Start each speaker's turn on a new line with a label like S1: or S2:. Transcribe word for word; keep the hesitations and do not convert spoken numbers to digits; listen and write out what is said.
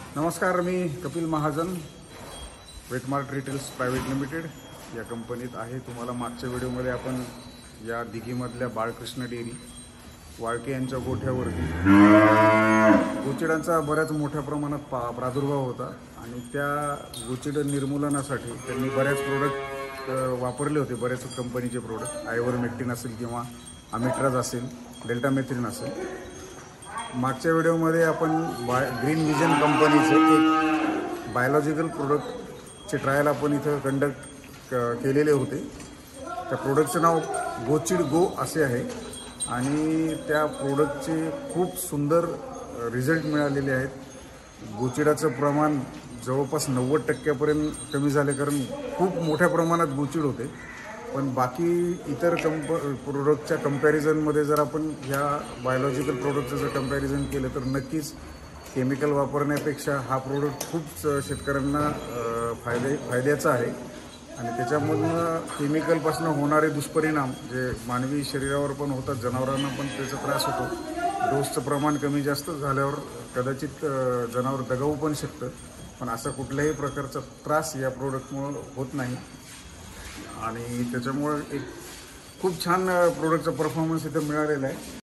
S1: नमस्कार, मी Kapil Mahajan, Wetmart retails private limited या कंपनीत आहे। तुम्हाला मागच्या व्हिडिओमध्ये आपण या दिघीमधल्या बाळकृष्ण डेअरी वाळके यांच्या गोठ्यावरती गोचिडांचा बऱ्याच मोठ्या प्रमाणात पा प्रादुर्भाव होता आणि त्या गोचिड निर्मूलनासाठी त्यांनी बऱ्याच प्रोडक्ट वापरले होते। बरेच कंपनीचे प्रोडक्ट, आयव्हरमेक्टिन असेल किंवा अमिट्राज असेल, डेल्टामेथ्रिन असेल। मागच्या व्हिडिओमध्ये आपण बाय ग्रीन विजन कंपनीचे एक बायोलॉजिकल प्रोडक्टचे ट्रायल आपण इथं कंडक्ट केलेले होते। त्या प्रोडक्टचं नाव गोचिड गो असे आहे आणि त्या प्रोडक्टचे खूप सुंदर रिझल्ट मिळालेले आहेत। गोचिडाचं प्रमाण जवळपास नव्वद टक्क्यापर्यंत कमी झाले, कारण खूप मोठ्या प्रमाणात गोचिड होते। पण बाकी इतर कंप प्रोडक्टच्या कंपॅरिझनमध्ये जर आपण ह्या बायोलॉजिकल प्रोडक्टचं जर कंपॅरिझन केलं तर नक्कीच केमिकल वापरण्यापेक्षा हा प्रोडक्ट खूप शेतकऱ्यांना फायदे फायद्याचा आहे आणि त्याच्यामधून केमिकलपासून होणारे दुष्परिणाम जे मानवी शरीरावर पण होतात, जनावरांना पण त्याचा त्रास होतो। डोसचं प्रमाण कमी जास्त झाल्यावर कदाचित जनावर दगावू पण शकतं, पण असा कुठल्याही प्रकारचा त्रास या प्रोडक्टमुळं होत नाही आणि त्याच्यामुळे एक खूप छान प्रोडक्टचा परफॉर्मन्स इथं मिळालेला आहे।